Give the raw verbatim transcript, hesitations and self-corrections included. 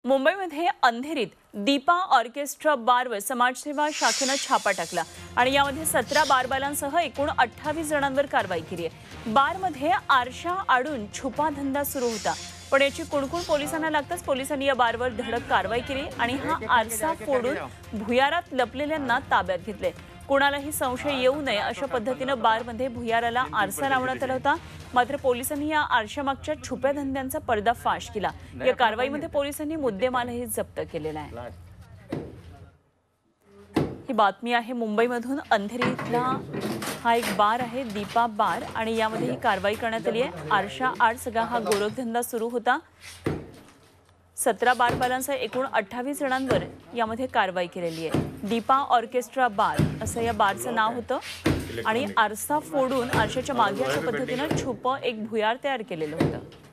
मुंबईमध्ये अंधेरीत दीपा ऑर्केस्ट्रा बारवर समाजसेवा शाखेनं छापा टाकला आणि यामध्ये सतरा बारबालांसह एकूण अठ्ठावीस जणांवर कारवाई केली आहे। बारमध्ये आरशा आडून छुपा धंदा सुरू होता, पण याची कुणकुण पोलिसांना लागताच पोलिसांनी या बारवर धडक कारवाई केली आणि हा आरसा फोडून भुयारात लपलेल्यांना ताब्यात घेतले। कोणालाही संशय येऊ नये अशा पद्धतीने बारमध्ये भुयाराला आरसा लावण्यात आला होता। मात्र पोलिसांनी या आरशामागच्या छुप्या धंद्यांचा पर्दाफाश केला। या कारवाईमध्ये पोलिसांनी मुद्देमालही जप्त केलेला आहे। ही बातमी आहे मुंबईमधून। अंधेरीतला हा एक बार आहे, दीपा बार, आणि यामध्ये ही कारवाई करण्यात आली आहे। आरशा आड सगळा हा गोरखधंदा सुरू होता। सतरा बारबालांसह एकूण अठ्ठावीस जणांवर यामध्ये कारवाई केलेली आहे। दीपा ऑर्केस्ट्रा बार असं या बारचं नाव होतं आणि आरसा फोडून आरशाच्या मागे अशा पद्धतीने छुपं एक भुयार तयार केलेलं होतं।